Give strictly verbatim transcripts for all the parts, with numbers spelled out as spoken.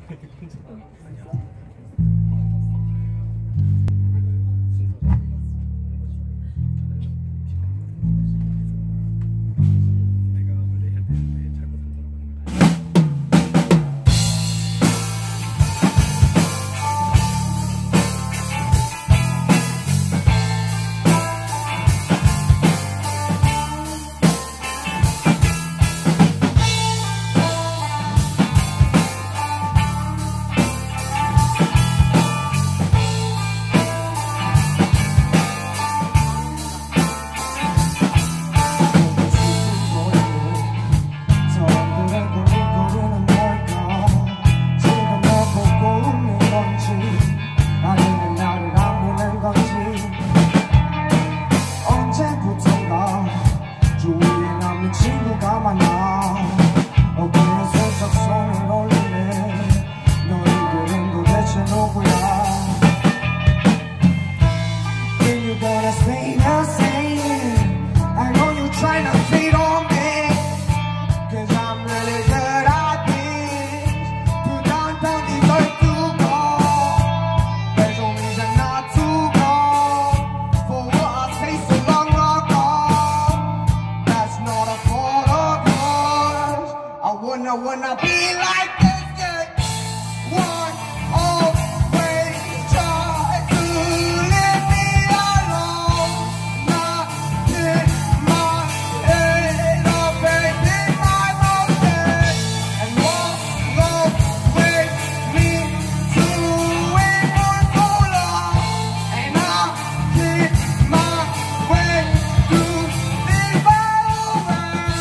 I wanna be like this, yeah. One, always try to leave me alone. Not in my head, or baby, my motion. And walk away me to it for so long. And I'll keep my way to this away.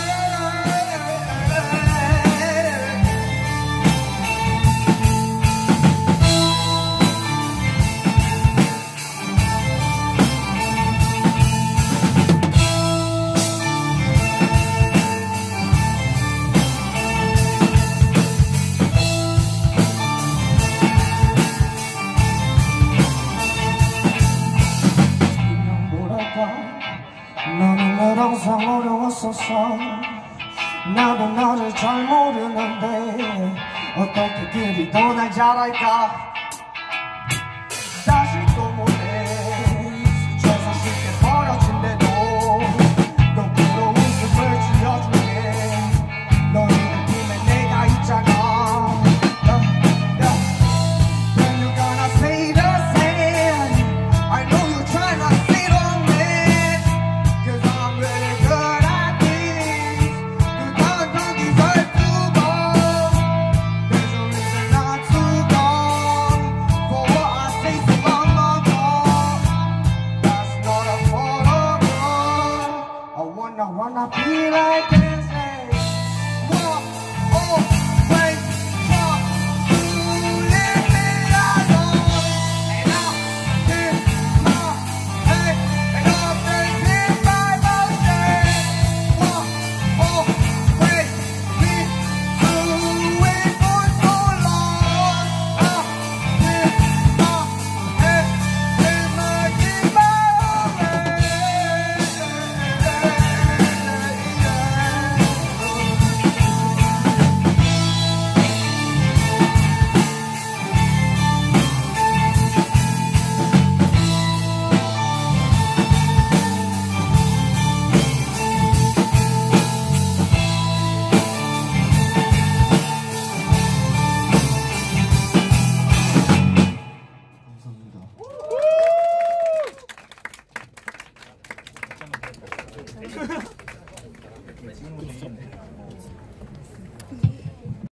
나는 늘 항상 어려웠었어. 나도 너를 잘 모르는데 어떻게 그리도 날 잘 알까. 다시 또 못해 잊혀서 쉽게 버려진대도 너 부러운 숲을 지어줄게. 너의 느낌에 내가 있잖아. Then you're gonna say the same. I know you're trying to sit on me. I wanna be like this, hey. Walk away, try to leave me alone. And I'll keep my head and I'll take my motion. Walk away me to it for so long. I'll keep my head and I'll keep my way. 감사합니다.